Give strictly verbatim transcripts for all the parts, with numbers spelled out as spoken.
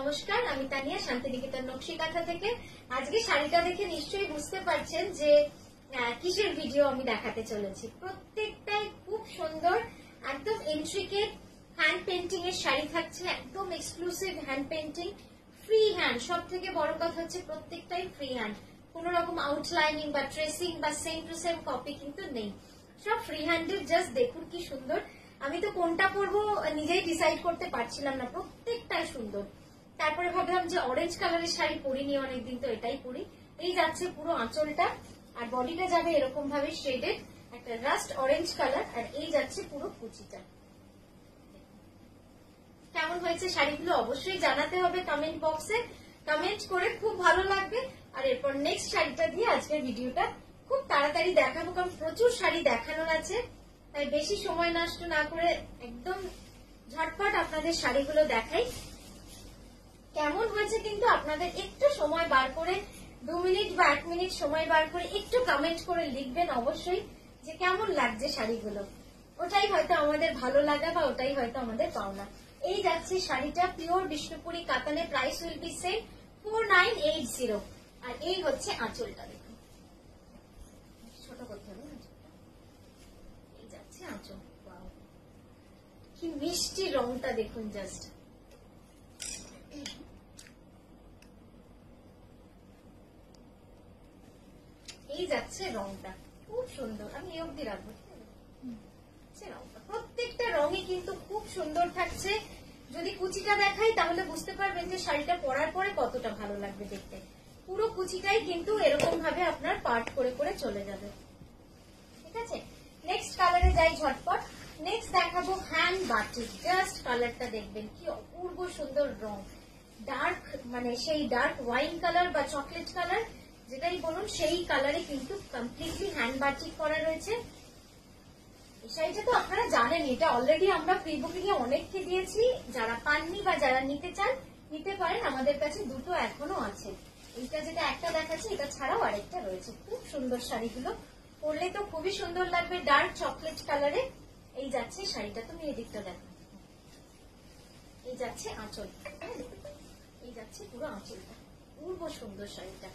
নমস্কার, আমি তানিয়া শান্তিনিকেতন নকশি কাঁথা থেকে। আজকে শাড়িটা দেখে নিশ্চয়ই বুঝতে পারছেন যে কিসের ভিডিও আমি দেখাতে চলেছি। প্রত্যেকটাই খুব সুন্দর, একদম ইন্ট্রিকেট হ্যান্ড পেন্টিং এর শাড়ি থাকছে, একদম exclusive hand painting, free hand. সব থেকে বড় কথা হচ্ছে প্রত্যেকটাই ফ্রি হ্যান্ড, কোন রকম আউটলাইনিং বা ট্রেসিং বা সেম টু সেম কপি কিন্তু নেই, সব ফ্রি হ্যান্ডেড। জাস্ট দেখুন কি সুন্দর। আমি তো কোনটা পরবো নিজেই ডিসাইড করতে পারছিলাম না, প্রত্যেকটাই সুন্দর। তারপরে ভাবলাম যে অরেঞ্জ কালারের শাড়ি পরিনি অনেকদিন, তো এটাই পরি। এই যাচ্ছে পুরো আঁচলটা, আর বডিটা যাবে এরকম ভাবে শেডেড একটা রাস্ট অরেঞ্জ কালার, আর এই যাচ্ছে পুরো কুচিটা। কেমন হয়েছে শাড়িগুলো অবশ্যই জানাতে হবে কমেন্ট বক্সে, কমেন্ট করে খুব ভালো লাগবে। আর এরপর নেক্সট শাড়িটা দিয়ে আজকের ভিডিওটা খুব তাড়াতাড়ি দেখাবো, কারণ প্রচুর শাড়ি দেখানোর আছে, তাই বেশি সময় নষ্ট না করে একদম ঝটপট আপনাদের শাড়িগুলো দেখাই। কেমন হয়েছে কিন্তু আপনাদের একটু সময় বার করে, দু মিনিট বা এক মিনিট সময় বার করে একটু কমেন্ট করে লিখবেন অবশ্যই যে কেমন লাগছে শাড়িগুলো। ওটাই হয়তো আমাদের ভালো লাগা বা ওটাই হয়তো আমাদের পাওনা। এই যাচ্ছে শাড়িটা পিওর বিষ্ণুপুরি কাতানে, price will be same four nine eight zero. আর এই হচ্ছে আঁচলটা, দেখুন ছোট করতে হবে না, এই যাচ্ছে আঁচল। কি মিষ্টি রংটা দেখুন, জাস্ট এই যাচ্ছে রংটা, খুব সুন্দর। আমি এই অব্দি রাখবো, প্রত্যেকটা রঙই কিন্তু খুব সুন্দর থাকছে। যদি কুচিটা দেখাই তাহলে বুঝতে পারবেন যে শাড়িটা পরার পরে কতটা ভালো লাগবে দেখতে। পুরো কুচিটাই কিন্তু এরকম ভাবে আপনার পার্ট করে করে চলে যাবে, ঠিক আছে। নেক্সট কালারে যাই ঝটপট। নেক্সট দেখাবো হ্যান্ড বাটিক। জাস্ট কালারটা দেখবেন কি অপূর্ব সুন্দর রং, ডার্ক মানে সেই ডার্ক ওয়াইন কালার বা চকলেট কালার যেটাই বলুন, সেই কালারে কিন্তু কমপ্লিটলি হ্যান্ড বাটিক করা রয়েছে। এই শাড়িটা তো আপনারা জানেন, এটা অলরেডি আমরা প্রি বুকিং এ অনেককে দিয়েছি। যারা পাননি বা যারা নিতে চান নিতে পারেন, আমাদের কাছে দুটো এখনো আছে। এইটা যেটা একটা দেখাচ্ছি, এটা ছাড়াও আরেকটা রয়েছে। খুব সুন্দর শাড়িগুলো, পরলে তো খুবই সুন্দর লাগবে, ডার্ক চকলেট কালারে। এই যাচ্ছে শাড়িটা, তুমি এদিকটা দেখো, এই যাচ্ছে আঁচল, এই যাচ্ছে পুরো আঁচলটা, পূর্ব সুন্দর শাড়িটা।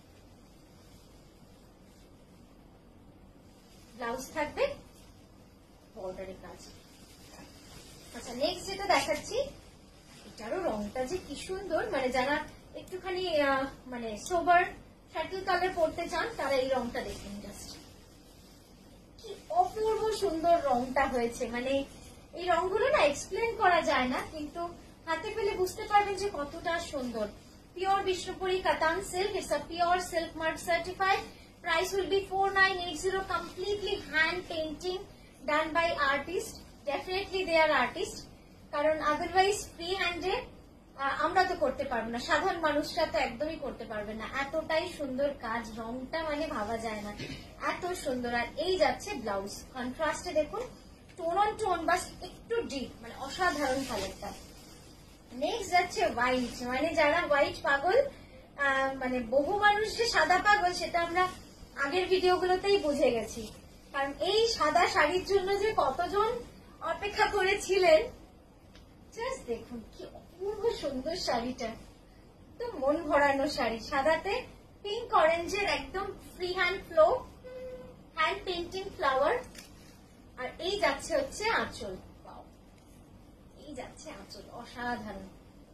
ব্লাউজ থাকবে বর্ডারের কাজ। আচ্ছা, নেক্সট যেটা দেখাচ্ছি, এটারও রংটা যে কি সুন্দর। মানে যারা একটুখানি মানে সোবার শাটল কালার পরতে চান তারা এই রংটা দেখুন, জাস্ট কি অপূর্ব সুন্দর রংটা হয়েছে। মানে এই রংগুলো না এক্সপ্লেন করা যায় না, কিন্তু হাতে পেলে বুঝতে পারবেন যে কতটা সুন্দর। Pure Bishnupuri Katan silk, it's a pure silk mark certified. Price will be four nine eight zero. Completely hand painting done by artist, definitely they are artist, কারণ আদারওয়াইজ ফ্রি হ্যান্ডে আমরা তো করতে পারবো না, সাধারণ মানুষরা তো একদমই করতে পারবে না। এতটাই সুন্দর কাজ, রংটা মানে ভাবা যায় না, এত সুন্দর। আর এই যাচ্ছে ব্লাউজ, কন্ট্রাস্টে দেখুন, টোন অন টোন, বাস একটু ডিপ, মানে অসাধারণ কালারটা। নেক্সট যাচ্ছে হোয়াইট। মানে যারা হোয়াইট পাগল, মানে বহু মানুষ যে সাদা পাগল সেটা আমরা আগের ভিডিওগুলোতেই বুঝে গেছি, কারণ এই সাদা শাড়ির জন্য যে কতজন অপেক্ষা করেছিলেন। জাস্ট দেখুন কি অপূর্ব সুন্দর শাড়িটা, তো মন ভরানো শাড়ি, সাদাতে পিঙ্ক অরেঞ্জের একদম free hand flow, hand painting flower. আর এই যাচ্ছে হচ্ছে আঁচল, এই যাচ্ছে আঁচল, অসাধারণ,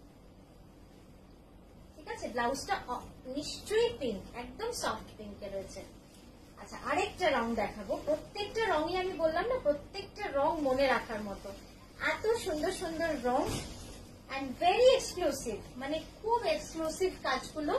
ঠিক আছে। ব্লাউজটা নিশ্চয়ই পিঙ্ক, একদম সফট পিঙ্কে রয়েছে। আচ্ছা, আরেকটা রং দেখাবো। প্রত্যেকটা রঙই আমি বললাম না, প্রত্যেকটা রং মনে রাখার মতো, এত সুন্দর সুন্দর রং এন্ড ভেরি এক্সক্লুসিভ, মানে খুব এক্সক্লুসিভ কাজগুলো।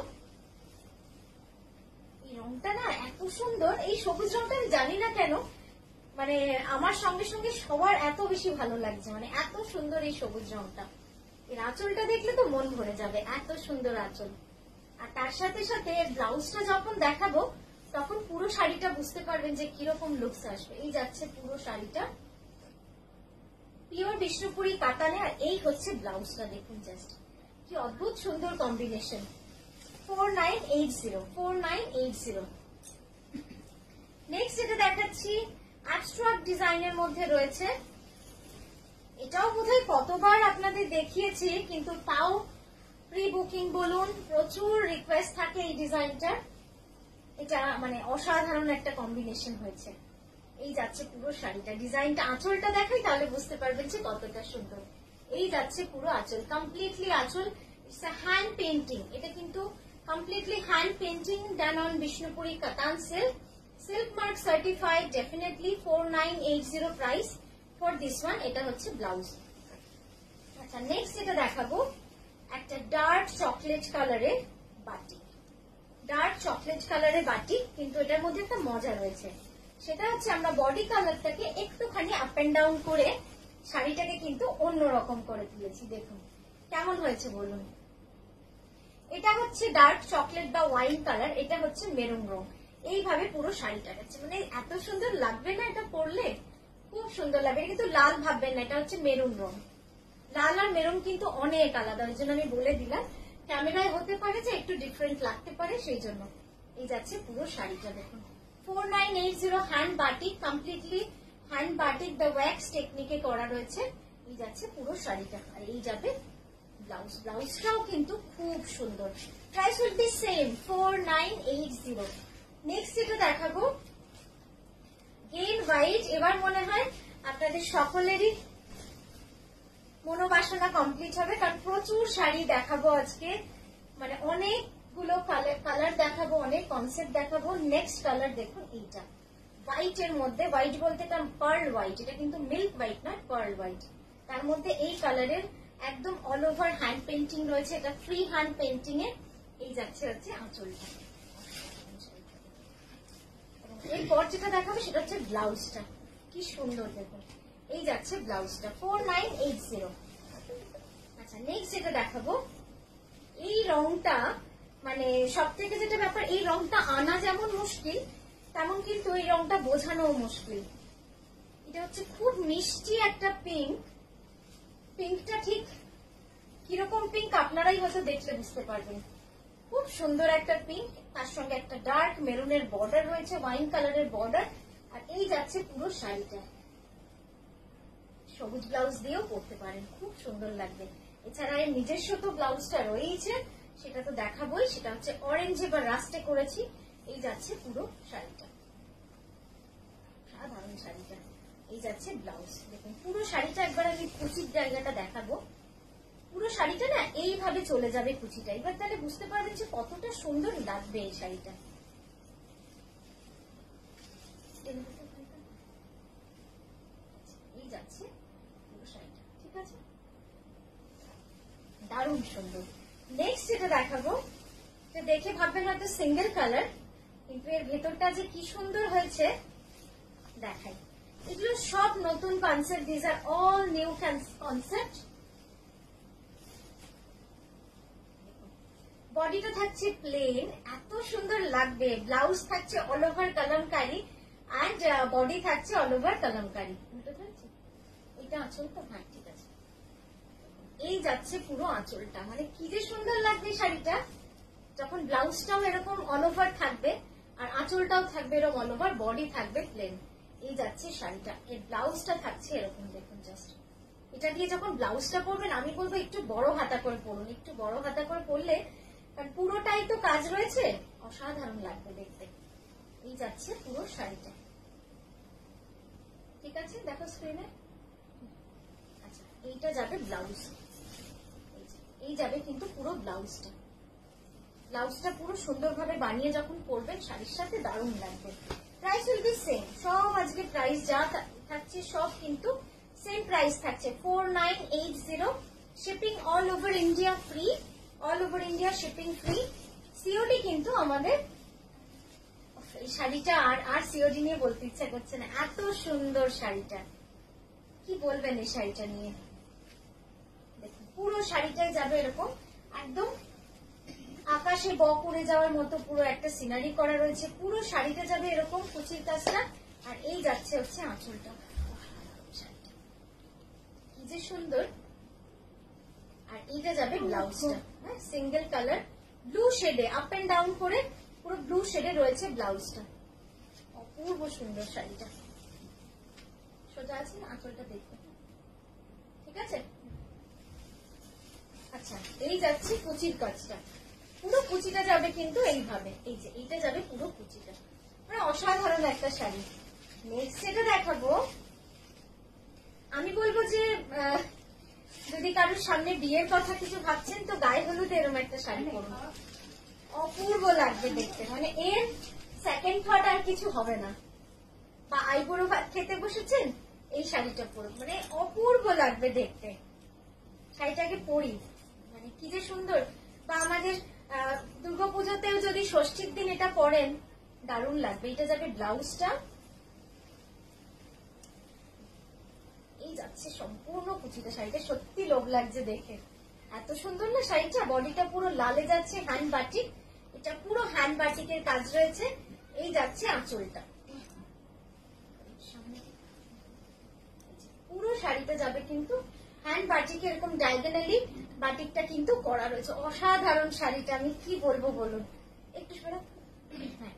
এই রংটা না এত সুন্দর, এই সবুজ রংটা আমি জানি না কেন, মানে আমার সঙ্গে সঙ্গে সবার এত বেশি ভালো লাগছে, মানে এত সুন্দর এই সবুজ রংটা। এর আঁচলটা দেখলে তো মন ভরে যাবে, এত সুন্দর আঁচল। আর তার সাথে সাথে ব্লাউজটা যখন দেখাবো তখন পুরো শাড়িটা বুঝতে পারবেন যে কিরকম লুকস আসবে। এই যাচ্ছে পুরো শাড়িটা, পিওর বিষ্ণুপুরি কাতানে। আর এই হচ্ছে ব্লাউজটা, দেখুন জাস্ট কি অদ্ভুত সুন্দর combination. Four nine eight zero, four nine eight zero. Next যেটা দেখাচ্ছি অ্যাবস্ট্রাক্ট ডিজাইনের মধ্যে রয়েছে। এটাও বোধহয় কতবার আপনাদের দেখিয়েছি, কিন্তু তাও প্রি বুকিং বলুন, প্রচুর রিকোয়েস্ট থাকে এই ডিজাইনটার। এটা মানে অসাধারণ একটা কম্বিনেশন হয়েছে। এই যাচ্ছে পুরো শাড়িটা, ডিজাইনটা আঁচলটা দেখাই তাহলে বুঝতে পারবেন যে কতটা সুন্দর। এই যাচ্ছে পুরো আঁচল, কমপ্লিটলি আঁচল, ইটস আ হ্যান্ড পেন্টিং। এটা কিন্তু completely hand painting done on Bishnupuri Katan silk, silk mark certified, definitely four nine eight zero price for this one. এটা হচ্ছে ব্লাউজ। আচ্ছা নেক্সট যেটা দেখাবো একটা ডার্ক চকলেট কালারের বাটিক, ডার্ক চকলেট কালারের বাটিক, কিন্তু এটার মধ্যে একটা মজা রয়েছে, সেটা হচ্ছে আমরা বডি কালারটাকে একটুখানি আপ এন্ড ডাউন করে শাড়িটাকে কিন্তু অন্যরকম করে দিয়েছি। দেখুন কেমন হয়েছে বলুন। এটা হচ্ছে ডার্ক চকলেট বা ওয়াইন কালার, এটা হচ্ছে মেরুন রং। এইভাবে পুরো শাড়িটা যাচ্ছে, মানে এত সুন্দর লাগবে না এটা পরলে, খুব সুন্দর লাগবে। কিন্তু লাল ভাববেন না, এটা হচ্ছে মেরুন রং। লাল আর মেরুন কিন্তু অনেক আলাদা, ওই জন্য আমি বলে দিলাম। ক্যামেরায় হতে পারে যে একটু ডিফারেন্ট লাগতে পারে, সেই জন্য। এই যাচ্ছে পুরো শাড়িটা দেখুন, four nine eight zero hand batik, completely hand batik the wax টেকনিকে করা রয়েছে। এই যাচ্ছে পুরো শাড়িটা, আর এই যাবে ব্লাউজ। ব্লাউজটাও কিন্তু খুব সুন্দর। Price will be same, four nine eight zero. Next যেটা দেখাবো গেন হোয়াইট। এবার মনে হয় আপনাদের সকলেরই মনোবাসনা কমপ্লিট হবে, কারণ প্রচুর শাড়ি দেখাবো আজকে, মানে অনেকগুলো কালার দেখাবো, অনেক কনসেপ্ট দেখাবো। নেক্সট কালার দেখুন এইটা হোয়াইট এর মধ্যে, হোয়াইট বলতে এটা পার্ল হোয়াইট, এটা কিন্তু মিল্ক হোয়াইট না, পার্ল হোয়াইট। তার মধ্যে এই কালারের একদম অল ওভার হ্যান্ড পেন্টিং রয়েছে, এটা ফ্রি হ্যান্ড পেন্টিং এ। এই যাচ্ছে হচ্ছে আঁচলটা। এরপর যেটা দেখাবো সেটা হচ্ছে ব্লাউজটা, কি সুন্দর দেখুন। এই যাচ্ছে ব্লাউজটা, ফোর নাইন এইট জিরো। আচ্ছা নেক্সট যেটা দেখাবো, এই রংটা মানে সব থেকে যেটা ব্যাপার, এই রংটা আনা যেমন মুশকিল, তেমন কিন্তু এই রংটা বোঝানো মুশকিল। এটা হচ্ছে খুব মিষ্টি একটা পিঙ্ক। পিঙ্কটা ঠিক কিরকম পিঙ্ক আপনারাই হয়তো দেখলে বুঝতে পারবেন। খুব সুন্দর একটা পিঙ্ক, তার সঙ্গে একটা ডার্ক মেরুনের বর্ডার রয়েছে, ওয়াইন কালারের বর্ডার। আর এই যাচ্ছে পুরো শাড়িটা, সবুজ ব্লাউজ দিয়েও পরতে পারেন, খুব সুন্দর লাগবে। এছাড়া এর নিজস্ব তো ব্লাউজটা রয়েছে, সেটা তো দেখাবোই, সেটা হচ্ছে অরেঞ্জে বা রাস্টে করেছি। এই যাচ্ছে পুরো শাড়িটা, সাধারণ শাড়িটা। এই যাচ্ছে ব্লাউজ দেখুন, পুরো শাড়িটা একবার আমি কুচির জায়গাটা দেখাবো। পুরো শাড়িটা না এইভাবে চলে যাবে কুচিটা, এবার তাহলে বুঝতে পারবেন যে কতটা সুন্দর লাগবে এই শাড়িটা। এই যাচ্ছে পুরো শাড়িটা, ঠিক আছে, দারুণ সুন্দর। নেক্সট যেটা দেখাবো, দেখে ভাববেন হয়তো সিঙ্গেল কালার, কিন্তু এর ভেতরটা যে কি সুন্দর হয়েছে দেখাই। এগুলো সব নতুন concept, this are all new concept. বডিটা থাকছে প্লেন, এত সুন্দর লাগবে। ব্লাউজ থাকছে all over Kalamkari, and body থাকছে অল ওভার কলমকারি। এটা আঁচল তো, হ্যাঁ ঠিক আছে। এই যাচ্ছে পুরো আঁচলটা, মানে কি যে সুন্দর লাগবে শাড়িটা, যখন ব্লাউজটাও এরকম অল ওভার থাকবে আর আঁচলটাও থাকবে এরকম অল ওভার, বডি থাকবে প্লেন। এই যাচ্ছে শাড়িটা, এর ব্লাউজটা থাকছে এরকম দেখুন। জাস্ট এটা দিয়ে যখন ব্লাউজটা পরবেন, আমি বলবো একটু বড় হাতা করে পরুন, একটু বড় হাতা করে পরলে, কারণ পুরোটাই তো কাজ রয়েছে, অসাধারণ লাগবে দেখতে। এই যাচ্ছে পুরো শাড়িটা, ঠিক আছে, দেখো স্ক্রিনে। আচ্ছা এইটা যাবে ব্লাউজ, এই যাবে কিন্তু পুরো ব্লাউজটা। ব্লাউজটা পুরো সুন্দরভাবে বানিয়ে যখন পরবেন শাড়ির সাথে, দারুণ লাগবে। প্রাইস উইল বি সেম, সব আজকে প্রাইস যা থাকছে সব কিন্তু সেম প্রাইস থাকছে, four nine eight zero. Shipping all over India free, all over India shipping free. COD কিন্তু আমাদের, এই শাড়িটা আর আর সিওডি নিয়ে বলতে ইচ্ছা করছে না, এত সুন্দর শাড়িটা, কি বলবেন এই শাড়িটা নিয়ে। দেখুন পুরো শাড়িটাই যাবে এরকম একদম আকাশে বক উড়ে যাওয়ার মতো পুরো একটা সিনারি করা রয়েছে। পুরো শাড়িটা যাবে এরকম কুচির কাজটা, আর এই যাচ্ছে হচ্ছে আঁচলটা। কি যে সুন্দর। আর এইটা যাবে ব্লাউজটা, হ্যাঁ সিঙ্গেল কালার ব্লু শেডে, আপ এন্ড ডাউন করে পুরো ব্লু শেডে রয়েছে ব্লাউজটা। অপূর্ব সুন্দর শাড়িটা। সোজা আছে না, আঁচলটা দেখবে, ঠিক আছে। আচ্ছা এই যাচ্ছে কুচির কাজটা, পুরো কুচিটা যাবে কিন্তু এইভাবে, এই যে এইটা যাবে পুরো কুচিটা, মানে অসাধারণ একটা শাড়ি। নেক্সট যেটা দেখাবো, আমি বলবো যে যদি কারোর সামনে বিয়ের কথা কিছু ভাবছেন তো গায়ে হলুদ এরকম একটা শাড়ি পরুন, অপূর্ব লাগবে দেখতে, মানে এর সেকেন্ড থট আর কিছু হবে না। বা আইবুড়ো ভাত খেতে বসেছেন, এই শাড়িটা পরুন, মানে অপূর্ব লাগবে দেখতে। শাড়িটাকে পরি, মানে কি যে সুন্দর। বা আমাদের দুর্গাপুজোতেও যদি ষষ্ঠীর দিন এটা পরেন দারুণ লাগবে। এটা যাবে ব্লাউজটা, এই যাচ্ছে সম্পূর্ণ কুচিটা। শাড়িটা সত্যি লোভ লাগছে দেখে, এত সুন্দর না শাড়িটা। বডিটা পুরো লালে যাচ্ছে, হ্যান্ড বাটিক, এটা পুরো হ্যান্ড বাটিকের কাজ রয়েছে। এই যাচ্ছে আঁচলটা, পুরো শাড়িটা যাবে কিন্তু হ্যান্ড বাটিকে, এরকম ডায়াগোনালি বাটিকটা কিন্তু করা রয়েছে। অসাধারণ শাড়িটা, আমি কি বলবো বলুন। একটু সরা, হ্যাঁ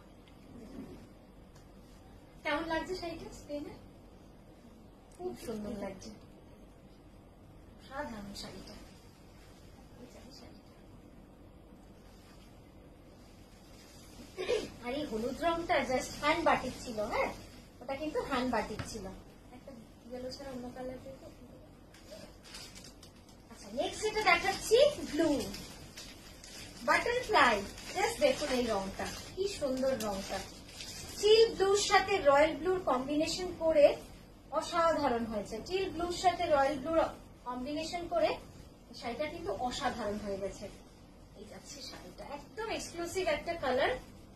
কেমন লাগছে শাড়িটা? স্ক্রিনে খুব সুন্দর লাগছে, অসাধারণ শাড়িটা। আর এই হলুদ রংটা জাস্ট হ্যান্ড বাটিক ছিল, হ্যাঁ ওটা কিন্তু হ্যান্ড বাটিক ছিল। একটা ইয়েলো ছাড়া অন্য কালার। আচ্ছা নেক্সট যেটা দেখাচ্ছি ব্লু বাটারফ্লাই। জাস্ট দেখুন এই রংটা, কি সুন্দর রংটা। চিল ব্লুর সাথে রয়্যাল ব্লুর কম্বিনেশন করে অসাধারণ হয়েছে। চিল ব্লুর সাথে রয়্যাল ব্লুর কম্বিনেশন করে শাড়িটা কিন্তু অসাধারণ হয়ে গেছে। এই যাচ্ছে শাড়িটা, একদম এক্সক্লুসিভ একটা কালার।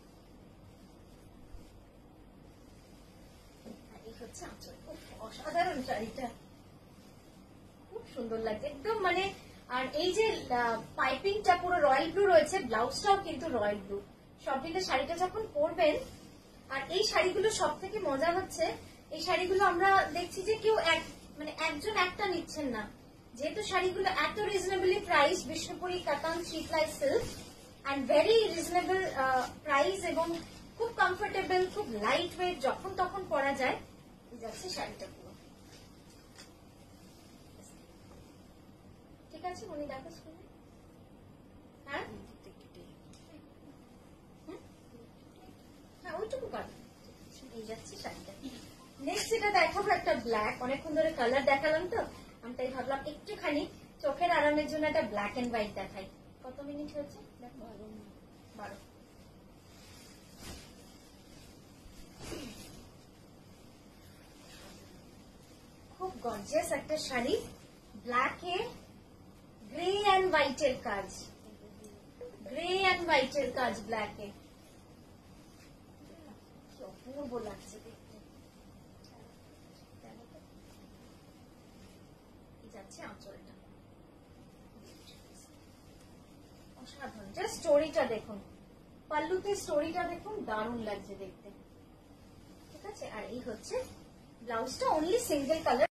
এই হচ্ছে আঁচল, অসাধারণ শাড়িটা, খুব সুন্দর লাগছে একদম, মানে। আর এই যে পাইপিংটা পুরো রয়্যাল ব্লু রয়েছে, ব্লাউজটাও কিন্তু রয়্যাল ব্লু, সব মিলে শাড়িটা যখন পরবেন। আর এই শাড়িগুলো সব থেকে মজা হচ্ছে, এই শাড়িগুলো আমরা দেখছি যে কেউ এক মানে একজন একটা নিচ্ছেন না, যেহেতু শাড়িগুলো এত reasonably price, Bishnupuri katan three ply silk and very reasonable price, এবং খুব কমফোর্টেবল, খুব লাইট ওয়েট, যখন তখন পরা যায়। যাচ্ছে শাড়িটা পুরো ঠিক আছে, মনে দেখো স্কুলে, হ্যাঁ হ্যাঁ ওইটুকু পারবে। এই যাচ্ছে শাড়িটা। নেক্সট যেটা দেখাবো একটা ব্ল্যাক, অনেকক্ষণ ধরে কালার দেখালাম তো, আমি তাই ভাবলাম একটুখানি চোখের আরামের জন্য একটা ব্ল্যাক এন্ড হোয়াইট দেখাই। কত মিনিট হচ্ছে? বারো। খুব গর্জিয়াস একটা শাড়ি, ব্ল্যাকে গ্রে অ্যান্ড হোয়াইটের কাজ, গ্রে অ্যান্ড হোয়াইটের কাজ ব্ল্যাকে, কি অপূর্ব লাগছে দেখতে। যাচ্ছে আঁচলটা, অসাধারণ। জাস্ট স্টোরিটা দেখুন, পাল্লুতে স্টোরিটা দেখুন, দারুণ লাগছে দেখতে, ঠিক আছে। আর এই হচ্ছে ব্লাউজটা, অনলি সিঙ্গেল কালার।